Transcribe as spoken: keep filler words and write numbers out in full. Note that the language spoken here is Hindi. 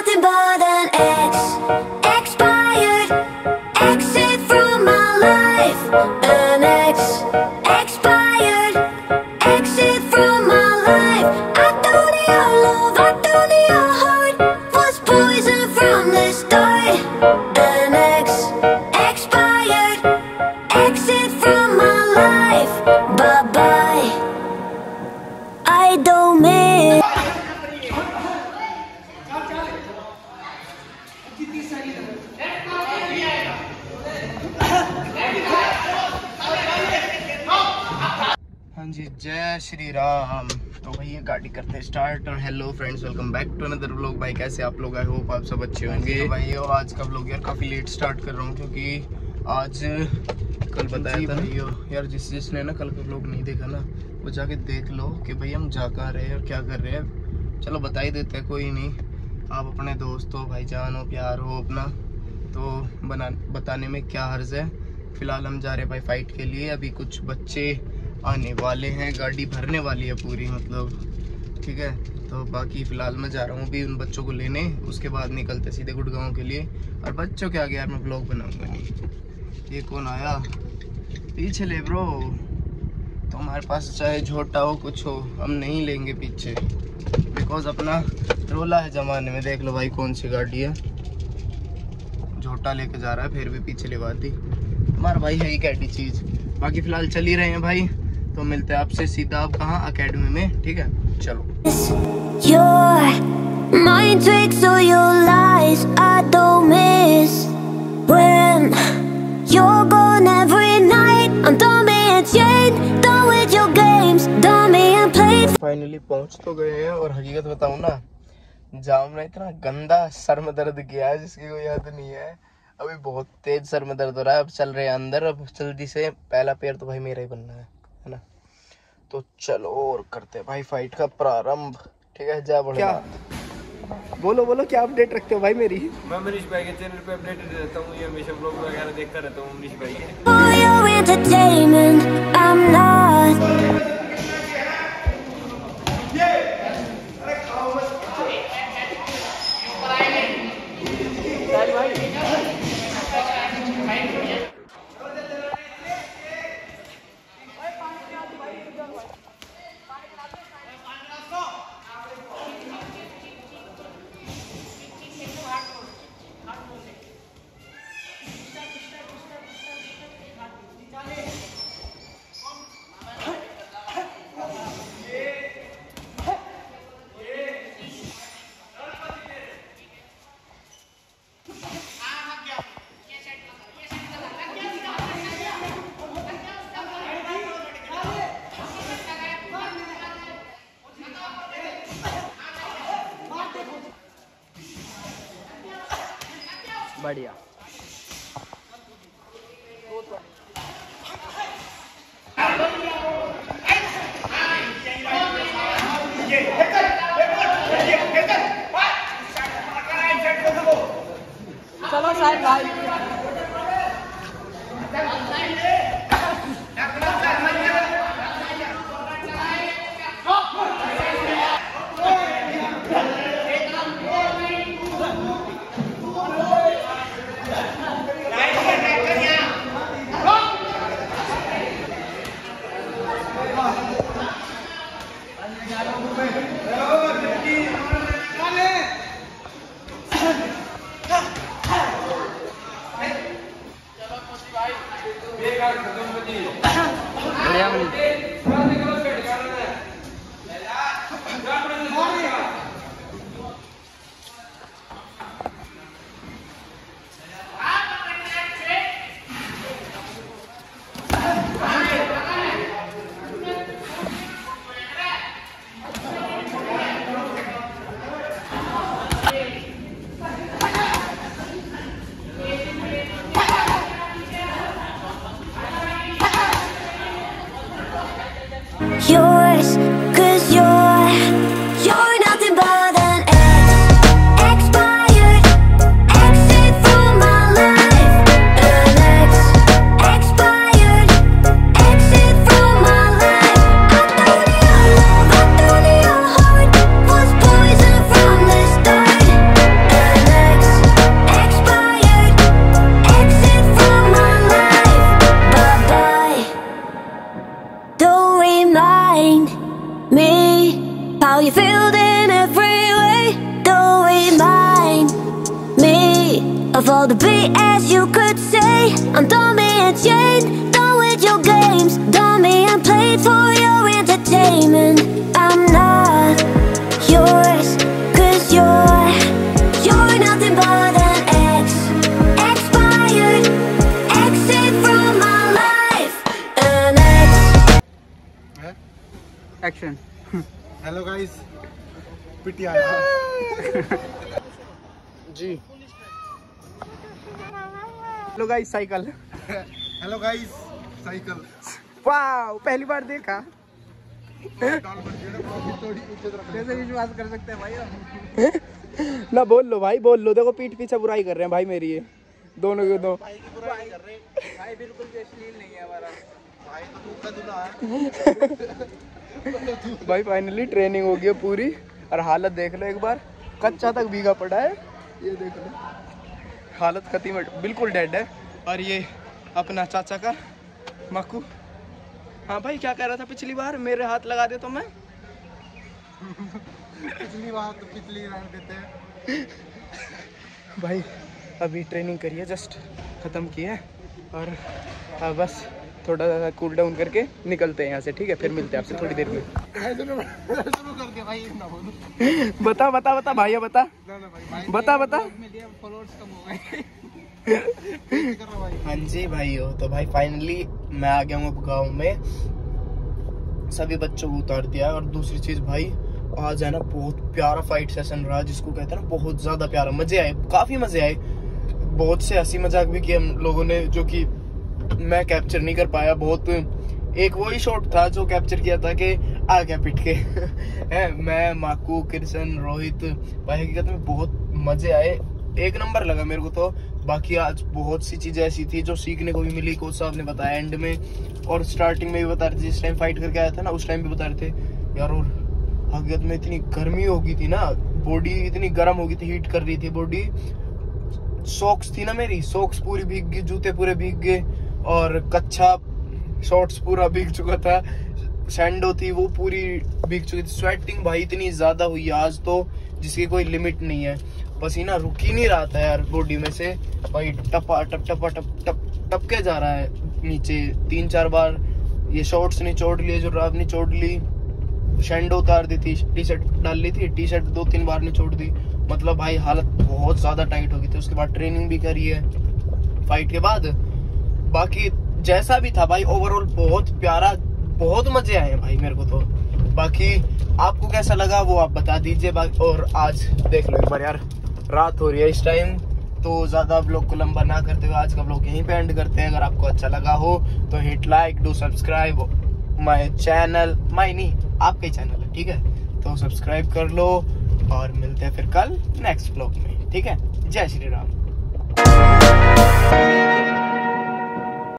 nothing but an ex, expired, exit from my life. An ex, expired, exit from my life. I don't need your love, I don't need your heart. Was poison from the start. An ex, expired, exit from my life. Bye bye, I don't miss. हाँ जी, जय श्री राम। तो भाई ये गाड़ी करते हैं स्टार्ट। और hello friends, welcome back to another vlog. भाई कैसे आप लोग? आई होप आप सब अच्छे होंगे। तो भाई यो आज का व्लॉग यार काफ़ी लेट स्टार्ट कर रहा हूँ, क्योंकि आज कल बताया था भाई यार, जिस जिसने ना कल का व्लॉग नहीं देखा ना, वो जाके देख लो कि भाई हम जा कहाँ रहे हैं और क्या कर रहे हैं। चलो बता ही देते हैं, कोई नहीं। आप अपने दोस्त हो, भाईजान हो, प्यार हो अपना, तो बना बताने में क्या हर्ज है। फिलहाल हम जा रहे हैं भाई फाइट के लिए। अभी कुछ बच्चे आने वाले हैं, गाड़ी भरने वाली है पूरी, मतलब ठीक है। तो बाकी फ़िलहाल मैं जा रहा हूँ अभी उन बच्चों को लेने, उसके बाद निकलते सीधे गुड़गांव के लिए। और बच्चों के आगे यार मैं ब्लॉग बनाऊँगा नहीं। ये कौन आया? पीछे ले ब्रो, तुम्हारे पास चाहे झोटा हो कुछ हो, हम नहीं लेंगे पीछे, बिकॉज अपना रोला है ज़माने में। देख लो भाई कौन सी गाड़ी है, झोटा लेके जा रहा है, फिर भी पीछे लिवा दी। हमारा भाई है ही कैडी चीज़। बाकी फ़िलहाल चल ही रहे हैं भाई, तो मिलते हैं आपसे सीधा आप कहाँ, एकेडमी में, ठीक है। चलो। Your mind tricks all your lies, I don't miss when you're gone every night. I'm done being chained, done with your games, done being played. Finally पहुंच तो गए हैं, और हकीकत बताऊं ना, जाम में इतना गंदा सर में दर्द किया है जिसकी कोई याद नहीं है। अभी बहुत तेज सर में दर्द हो रहा है। अब चल रहे हैं अंदर, अब जल्दी से। पहला पैर तो भाई मेरा ही बनना है, है ना। तो चलो और करते हैं भाई फाइट का प्रारंभ, ठीक है। जा बढ़िया। बोलो बोलो, क्या अपडेट रखते हो भाई मेरी? मैं मनीष भाई के चैनल पे अपडेटेड रहता हूँ, ये हमेशा ब्लॉग वगैरह देखता रहता हूँ मनीष भाई के। For your entertainment, I'm not. बढ़िया। चलो साहब भाई, all the B S you could say. I'm done being chained, done with your games, done being played for your entertainment. I'm not yours, cause you're, you're nothing but an ex, expired, exit from my life, an ex. Action. Hello guys, पिटी आया जी। Hello guys, cycle. Hello guys, cycle. वाह, पहली बार देखा। कैसे विश्वास कर सकते हैं भाई हम? ना बोल लो भाई, बोल लो। देखो पीठ पीछे बुराई कर रहे हैं भाई मेरी, ये दोनों के दो भाई बिल्कुल भी अश्लील नहीं है हमारा भाई, तो तू का दूल्हा है। भाई फाइनली ट्रेनिंग हो गई है पूरी, और हालत देख लो एक बार, कच्चा तक भीगा पड़ा है। ये देख लो, हालत खत्म है, बिल्कुल डेड है। और ये अपना चाचा का मक्कू। हाँ भाई, क्या कह रहा था पिछली बार? मेरे हाथ लगा दे तो मैं पिछली बार तो पिछली रहने देते हैं भाई। अभी ट्रेनिंग करिए, जस्ट ख़त्म की है, और हाँ बस थोड़ा कूल डाउन करके निकलते हैं यहाँ से, ठीक है? फिर मिलते हैं आपसे थोड़ी देर में। शुरू कर दिया भाई, ना बोलो। बता बता बता भैया, बता बता बता। फॉलोअर्स कम हो गए। हाँ जी भाइयों, तो भाई फाइनली मैं आ गया हूँ अब गाँव में। सभी बच्चों को उतार दिया। और दूसरी चीज भाई, आज है ना बहुत प्यारा फाइट सेशन रहा, जिसको कहते हैं ना बहुत ज्यादा प्यारा। मजे आए, काफी मजे आए। बहुत से हंसी मजाक भी किए हम लोगों ने, जो कि मैं कैप्चर नहीं कर पाया। बहुत एक वही शॉट था जो कैप्चर किया था कि आ गया पिट के है। मैं, माकू, किरसन, रोहित भाई, हकीकत में बहुत मजे आए, एक नंबर लगा मेरे को तो। बाकी आज बहुत सी चीजें ऐसी थी जो सीखने को भी मिली, कोच साहब ने बताया एंड में, और स्टार्टिंग में भी बता रहे थे। जिस टाइम फाइट करके आया था ना, उस टाइम भी बता रहे थे यार। और हकीकत में इतनी गर्मी हो गई थी ना, बॉडी इतनी गर्म हो गई थी, हीट कर रही थी बॉडी। सॉक्स थी ना मेरी, सॉक्स पूरी भीग गई, जूते पूरे भीग गए, और कच्चा शॉर्ट्स पूरा भीग चुका था, सैंडो थी वो पूरी भीग चुकी थी। स्वेटिंग भाई इतनी ज्यादा हुई आज तो, जिसकी कोई लिमिट नहीं है। पसीना रुक ही नहीं रहा था यार बॉडी में से भाई, टपा टप टपा टप टप टप के जा रहा है नीचे। तीन चार बार ये शॉर्ट्स निचोड़ लिए, जो रात निचोड़ ली, शैंडो उतार दी थी, टी शर्ट डाल ली थी, टी शर्ट दो तीन बार निचोड़ दी। मतलब भाई हालत बहुत ज्यादा टाइट हो गई थी। उसके बाद ट्रेनिंग भी करी है फाइट के बाद। बाकी जैसा भी था भाई, ओवरऑल बहुत प्यारा, बहुत मजे आए भाई मेरे को तो। बाकी आपको कैसा लगा वो आप बता दीजिए। और आज देख लो एक बार यार, रात हो रही है इस टाइम, तो ज्यादा ब्लॉग को लंबा ना करते हुए आज का ब्लॉग यहीं पे एंड करते हैं। अगर आपको अच्छा लगा हो तो hit like, do subscribe my channel, my नहीं आपका ही चैनल है, ठीक है? तो सब्सक्राइब कर लो, और मिलते हैं फिर कल नेक्स्ट ब्लॉग में, ठीक है? जय श्री राम।